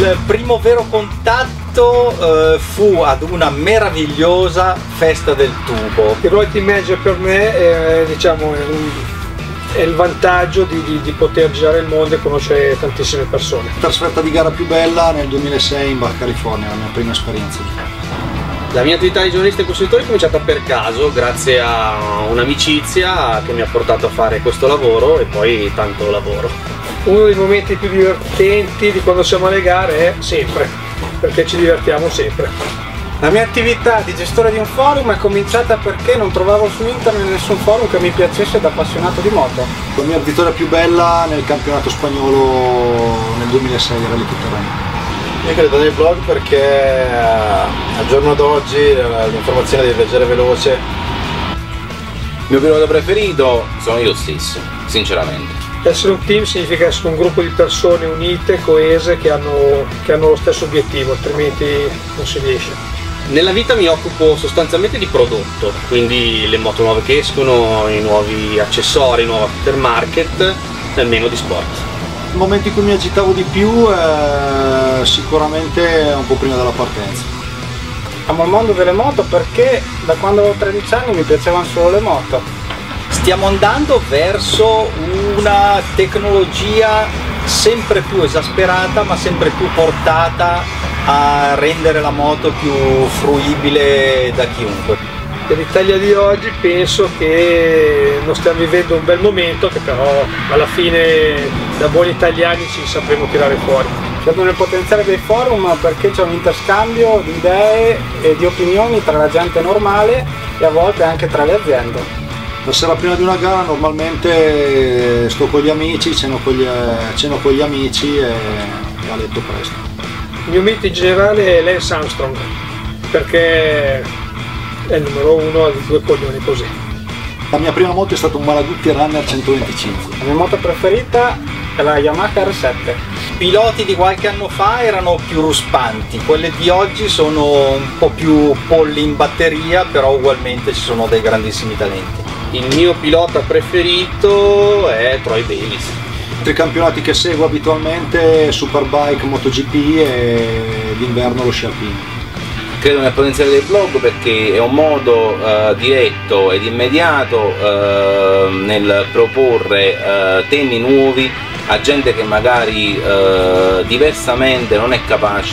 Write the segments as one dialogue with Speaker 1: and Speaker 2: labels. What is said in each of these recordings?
Speaker 1: il primo vero contatto fu ad una meravigliosa festa del tubo.
Speaker 2: Il road team manager per me è, diciamo, è il vantaggio di poter girare il mondo e conoscere tantissime persone.
Speaker 3: La trasferta di gara più bella nel 2006 in Bar California, la mia prima esperienza.
Speaker 4: La mia attività di giornalista e consultore è cominciata per caso, grazie a un'amicizia che mi ha portato a fare questo lavoro e poi tanto lavoro.
Speaker 2: Uno dei momenti più divertenti di quando siamo alle gare è sempre, perché ci divertiamo sempre.
Speaker 5: La mia attività di gestore di un forum è cominciata perché non trovavo su internet nessun forum che mi piacesse da appassionato di moto.
Speaker 3: La mia vittoria più bella nel campionato spagnolo nel 2006 era lì tutto terreno.
Speaker 6: Io credo nel blog perché al giorno d'oggi l'informazione deve viaggiare veloce.
Speaker 7: Il mio pilota preferito sono io stesso, sinceramente.
Speaker 2: Essere un team significa essere un gruppo di persone unite, coese, che hanno lo stesso obiettivo, altrimenti non si riesce.
Speaker 4: Nella vita mi occupo sostanzialmente di prodotto, quindi le moto nuove che escono, i nuovi accessori, il nuovo aftermarket, e meno di sport.
Speaker 3: Il momento in cui mi agitavo di più sicuramente un po' prima della partenza.
Speaker 5: Amo il mondo delle moto perché da quando avevo 13 anni mi piacevano solo le moto.
Speaker 1: Stiamo andando verso una tecnologia sempre più esasperata ma sempre più portata a rendere la moto più fruibile da chiunque.
Speaker 2: Per l'Italia di oggi penso che non stiamo vivendo un bel momento, che però alla fine da buoni italiani ci sapremo tirare fuori.
Speaker 5: Credo nel potenziale dei forum perché c'è un interscambio di idee e di opinioni tra la gente normale e a volte anche tra le aziende.
Speaker 3: La sera prima di una gara normalmente sto con gli amici, ceno con gli amici e a letto presto.
Speaker 2: Il mio mito in generale è Lance Armstrong, perché è il numero uno di due coglioni così.
Speaker 3: La mia prima moto è stata un Malaguti Runner 125.
Speaker 5: La mia moto preferita è la Yamaha R7.
Speaker 1: I piloti di qualche anno fa erano più ruspanti, quelle di oggi sono un po' più polli in batteria, però ugualmente ci sono dei grandissimi talenti.
Speaker 4: Il mio pilota preferito è Troy Bayliss.
Speaker 3: Tra i campionati che seguo abitualmente Superbike, MotoGP e d'inverno lo sci alpino.
Speaker 7: Credo nel potenziale del blog perché è un modo diretto ed immediato nel proporre temi nuovi a gente che magari diversamente non è capace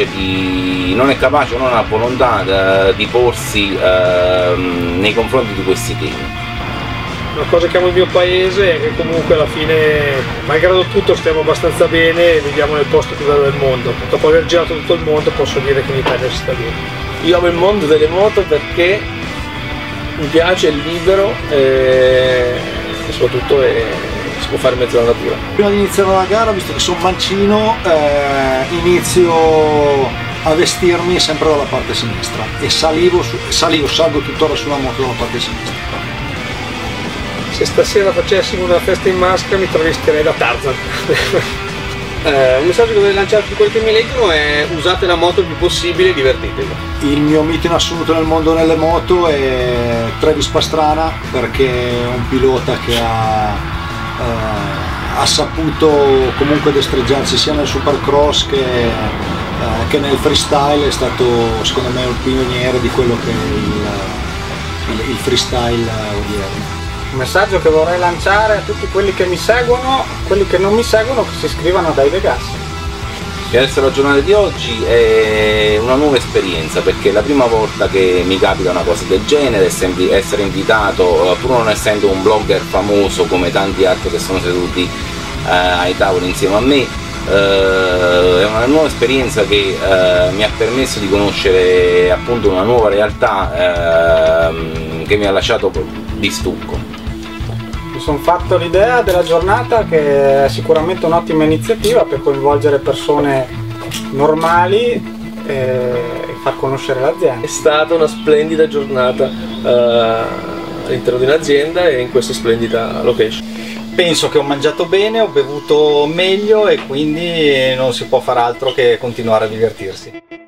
Speaker 7: o non ha volontà di porsi nei confronti di questi temi.
Speaker 2: Una cosa che amo il mio paese è che comunque alla fine, malgrado tutto, stiamo abbastanza bene e viviamo nel posto più bello del mondo. Dopo aver girato tutto il mondo posso dire che in Italia si sta bene.
Speaker 8: Io amo il mondo delle moto perché mi piace, è libero e soprattutto si può fare in mezzo alla natura.
Speaker 3: Prima di iniziare la gara, visto che sono mancino, inizio a vestirmi sempre dalla parte sinistra e salgo tuttora sulla moto dalla parte sinistra.
Speaker 2: Se stasera facessimo una festa in maschera mi travestirei da Tarzan.
Speaker 4: Un messaggio che vorrei lanciare a tutti quelli che mi leggono è: usate la moto il più possibile e divertitevi.
Speaker 3: Il mio mito in assoluto nel mondo delle moto è Travis Pastrana, perché è un pilota che ha saputo comunque destreggiarsi sia nel supercross che nel freestyle. È stato secondo me il pioniere di quello che è il freestyle odierno.
Speaker 5: Un messaggio che vorrei lanciare a tutti quelli che mi seguono, quelli che non mi seguono, che si iscrivano a Dai Vegas.
Speaker 7: E adesso la giornata di oggi è una nuova esperienza perché è la prima volta che mi capita una cosa del genere, essere invitato, pur non essendo un blogger famoso come tanti altri che sono seduti ai tavoli insieme a me. È una nuova esperienza che mi ha permesso di conoscere appunto una nuova realtà che mi ha lasciato di stucco.
Speaker 5: Mi sono fatto l'idea della giornata, che è sicuramente un'ottima iniziativa per coinvolgere persone normali e far conoscere l'azienda.
Speaker 8: È stata una splendida giornata all'interno di un'azienda e in questa splendida location.
Speaker 1: Penso che ho mangiato bene, ho bevuto meglio e quindi non si può far altro che continuare a divertirsi.